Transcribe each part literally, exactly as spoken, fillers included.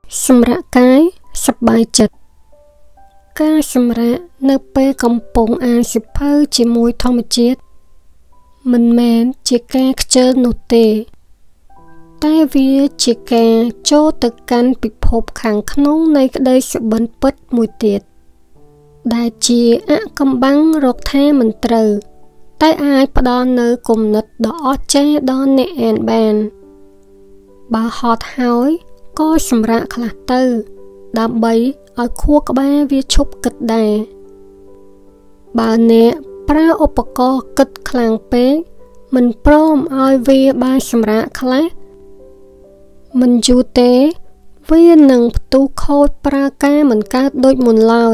សម្រាប់កាយសប្បាយចិត្តការសម្រាកនៅពេលកំពុងអានសៀវភៅជាមួយធម្មជាតិមិនមែនជាការខ្ជិលនោះទេតែវាជាការចូលទៅកាន់ពិភពខាងក្នុងនៃក្តីសុបិនពិតមួយទៀតដែលជាអកំបាំងរកថាមិនត្រូវតែអាចផ្ដល់នូវគំនិតដ៏អស្ចារ្យដល់អ្នកអានបានបើហត់ហើយក៏សម្រាកខ្លះទៅដើម្បីឲ្យខួរក្បាលវាឈប់គិតដែរបើអ្នកប្រើឧបករណ៍គិតខ្លាំងពេកមិនព្រមឲ្យវាបានសម្រាកខ្លះមិនយូរទេវានឹងផ្ទុះខូចប្រើការមិនកើតដូចមុនឡើយ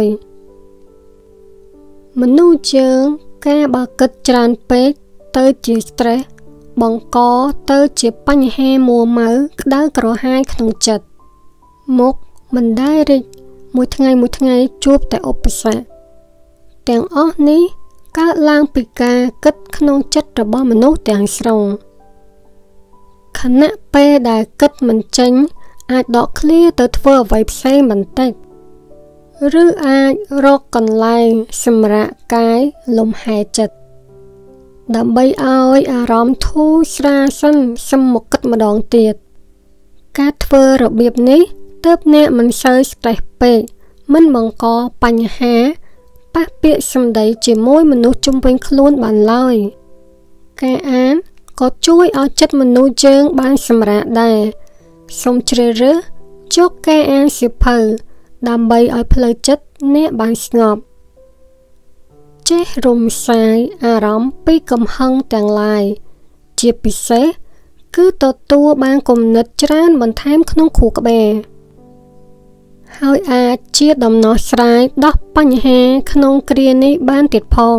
មនុស្សយើងការបើគិតច្រើនពេកទៅជា stress បង្កទៅជាបញ្ហាមួម៉ៅក្តៅក្រហាយក្នុងចិត្តមុខមិនដែលរីកមួយថ្ងៃមួយថ្ងៃជួបតែឧបសគ្គទាំងអស់នេះកើតឡើងពីការគិតក្នុងចិត្តរបស់មនុស្សទាំងស្រុងខណៈពេលដែលគិតមិនចេញអាចដកឃ្លាទៅធ្វើអ្វីផ្សេងបន្តិចឬអាចរកកន្លែងសម្រាកកាយលំហែចិត្តដើម្បីឲ្យអារម្មណ៍ធូរស្រាលសិនសឹមមកគិតម្ដងទៀតការធ្វើរបៀបនេះទើបអ្នកមិនសូវស្ត្រេសពេកមិនបង្កបញ្ហាប៉ះពាក្យសម្ដីជាមួយមនុស្សជុំវិញខ្លួនបានឡើយការអានក៏ជួយឲ្យចិត្តមនុស្សយើងបានសម្រាកដែរសូមជ្រើសរើសយកការអានសៀវភៅដើម្បីឲ្យផ្លូវចិត្តអ្នកបានស្ងប់ចេះរំសាយអារម្មណ៍ពីកំហឹងទាំងឡាយជាពិសេសគឺទទួលបានគំនិតច្រើនបន្ថែមក្នុងខួរក្បាលហើយអាចជាដំណោះស្រាយដោះបញ្ហាក្នុងគ្រានេះបានទៀតផង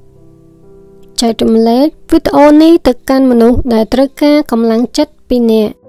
ចែករំលែកវីដេអូនេះទៅកាន់មនុស្សដែលត្រូវការកម្លាំងចិត្តពីអ្នក